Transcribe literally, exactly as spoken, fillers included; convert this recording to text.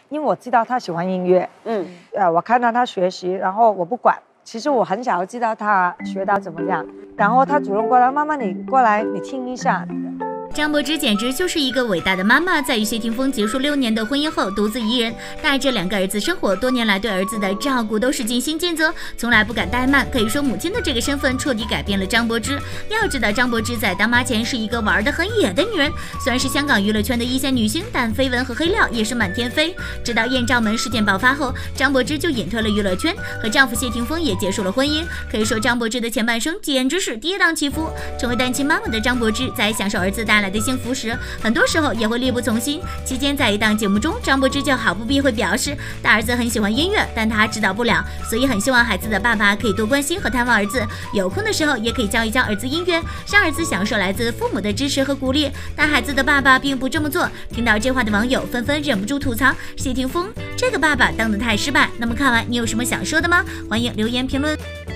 因为我知道他喜欢音乐，嗯，呃，我看到他学习，然后我不管，其实我很想要知道他学到怎么样，然后他主动过来，妈妈你过来，你听一下。 张柏芝简直就是一个伟大的妈妈，在与谢霆锋结束六年的婚姻后，独自一人带着两个儿子生活，多年来对儿子的照顾都是尽心尽责，从来不敢怠慢。可以说，母亲的这个身份彻底改变了张柏芝。要知道，张柏芝在当妈前是一个玩得很野的女人，虽然是香港娱乐圈的一线女星，但绯闻和黑料也是满天飞。直到艳照门事件爆发后，张柏芝就隐退了娱乐圈，和丈夫谢霆锋也结束了婚姻。可以说，张柏芝的前半生简直是跌宕起伏。成为单亲妈妈的张柏芝，在享受儿子带来的幸福时，很多时候也会力不从心。期间在一档节目中，张柏芝就毫不避讳表示，大儿子很喜欢音乐，但他指导不了，所以很希望孩子的爸爸可以多关心和探望儿子，有空的时候也可以教一教儿子音乐，让儿子享受来自父母的支持和鼓励。但孩子的爸爸并不这么做，听到这话的网友纷纷忍不住吐槽谢霆锋这个爸爸当得太失败。那么看完你有什么想说的吗？欢迎留言评论。